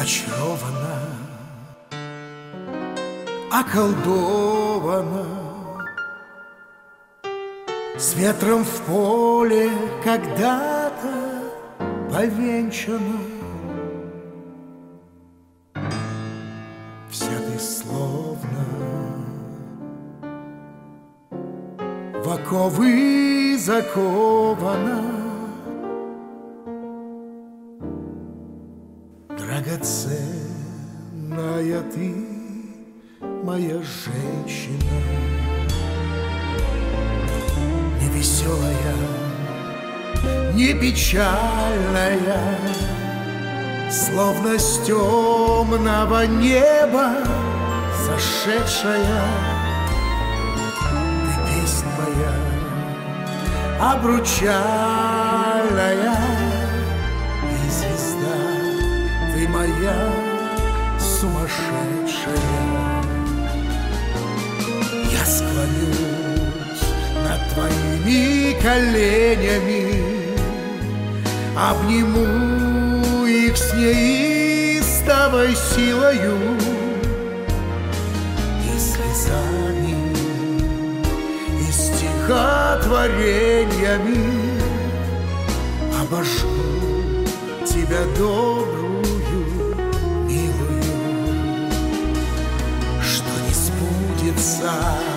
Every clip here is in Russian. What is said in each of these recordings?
очарована, околдована, с ветром в поле когда-то повенчана. Вся ты словно в оковы закована, драгоценная ты, моя женщина. Не веселая, не печальная, словно с темного неба сошедшая. Ты песнь моя обручальная, и звезда ты моя сумасшедшая. Я склонюсь над твоими коленями, обниму их с неистовой силою и слезами, и стихотворениями обожгу тебя добрую, милую. Что не сбудется,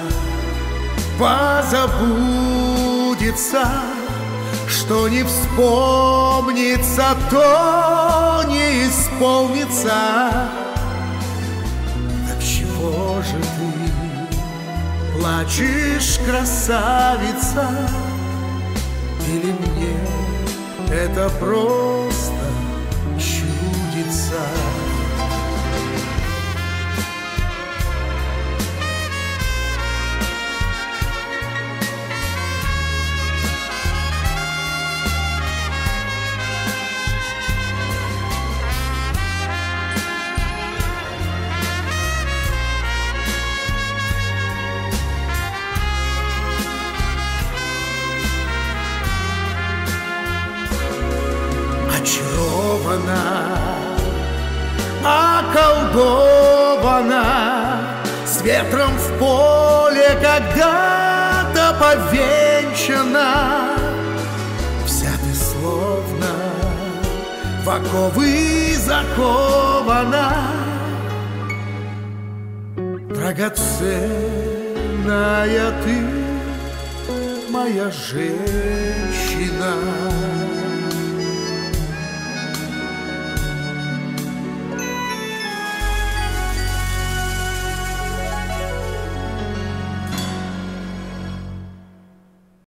позабудется, что не вспомнится, то не исполнится. Так чего же ты плачешь, красавица? Или мне это просто чудится? Очарована, околдована, с ветром в поле когда-то повенчана. Вся ты словно в оковы закована, драгоценная ты, моя женщина.